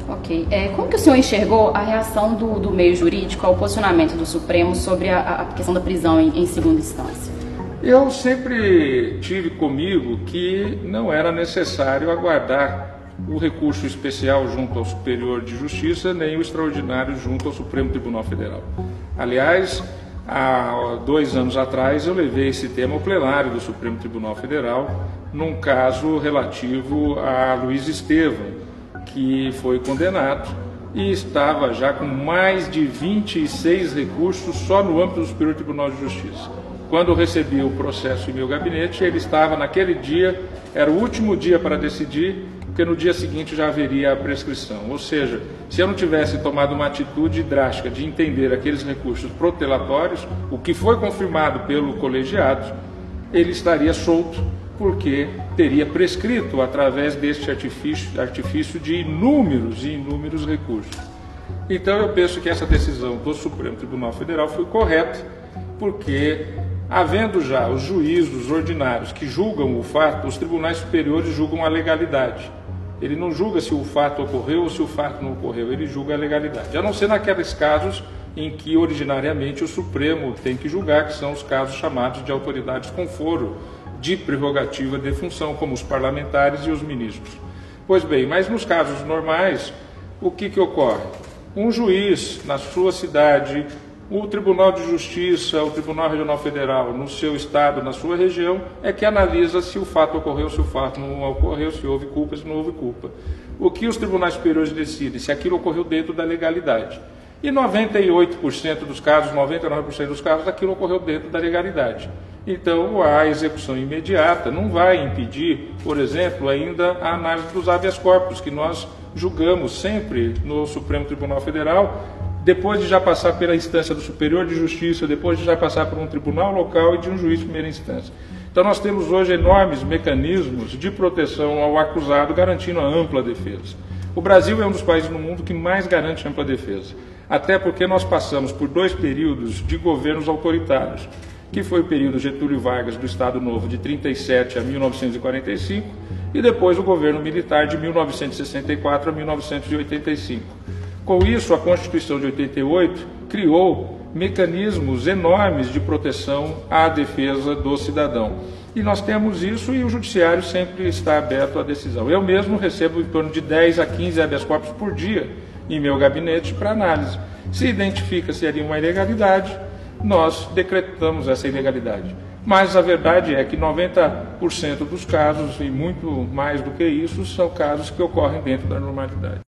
Ok. Como que o senhor enxergou a reação do meio jurídico ao posicionamento do Supremo sobre a questão da prisão em segunda instância? Eu sempre tive comigo que não era necessário aguardar o recurso especial junto ao Superior de Justiça, nem o extraordinário junto ao Supremo Tribunal Federal. Aliás, há 2 anos atrás eu levei esse tema ao plenário do Supremo Tribunal Federal, num caso relativo a Luiz Estevam, que foi condenado e estava já com mais de 26 recursos só no âmbito do Superior Tribunal de Justiça. Quando eu recebi o processo em meu gabinete, ele estava naquele dia, era o último dia para decidir, porque no dia seguinte já haveria a prescrição. Ou seja, se eu não tivesse tomado uma atitude drástica de entender aqueles recursos protelatórios, o que foi confirmado pelo colegiado, ele estaria solto, porque teria prescrito através deste artifício de inúmeros e inúmeros recursos. Então eu penso que essa decisão do Supremo Tribunal Federal foi correta, porque havendo já os juízos ordinários que julgam o fato, os tribunais superiores julgam a legalidade. Ele não julga se o fato ocorreu ou se o fato não ocorreu, ele julga a legalidade. A não ser naqueles casos em que originariamente o Supremo tem que julgar, que são os casos chamados de autoridades com foro de prerrogativa de função, como os parlamentares e os ministros. Pois bem, mas nos casos normais, o que ocorre? Um juiz na sua cidade, o Tribunal de Justiça, o Tribunal Regional Federal, no seu estado, na sua região, é que analisa se o fato ocorreu, se o fato não ocorreu, se houve culpa, se não houve culpa. O que os tribunais superiores decidem? Se aquilo ocorreu dentro da legalidade. E 98% dos casos, 99% dos casos, aquilo ocorreu dentro da legalidade. Então, a execução imediata não vai impedir, por exemplo, ainda a análise dos habeas corpus, que nós julgamos sempre no Supremo Tribunal Federal, depois de já passar pela instância do Superior de Justiça, depois de já passar por um tribunal local e de um juiz de primeira instância. Então nós temos hoje enormes mecanismos de proteção ao acusado, garantindo a ampla defesa. O Brasil é um dos países no mundo que mais garante ampla defesa, até porque nós passamos por 2 períodos de governos autoritários, que foi o período Getúlio Vargas do Estado Novo de 1937 a 1945 e depois o governo militar de 1964 a 1985. Com isso, a Constituição de 88 criou mecanismos enormes de proteção à defesa do cidadão. E nós temos isso e o Judiciário sempre está aberto à decisão. Eu mesmo recebo em torno de 10 a 15 habeas corpus por dia em meu gabinete para análise. Se identifica-se ali uma ilegalidade, nós decretamos essa ilegalidade. Mas a verdade é que 90% dos casos, e muito mais do que isso, são casos que ocorrem dentro da normalidade.